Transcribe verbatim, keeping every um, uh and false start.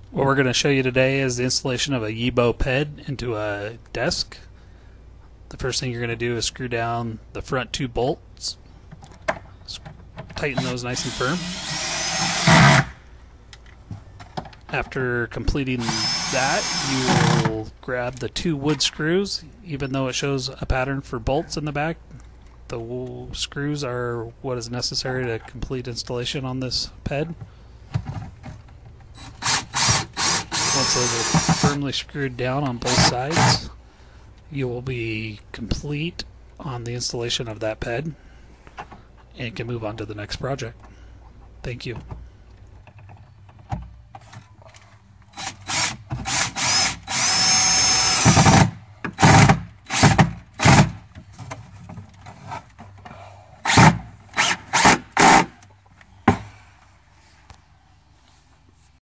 What we're going to show you today is the installation of a Yibo P E D into a desk. The first thing you're going to do is screw down the front two bolts. Tighten those nice and firm. After completing that, you will grab the two wood screws. Even though it shows a pattern for bolts in the back, the screws are what is necessary to complete installation on this P E D. Once those are firmly screwed down on both sides, you will be complete on the installation of that P E D and can move on to the next project. Thank you.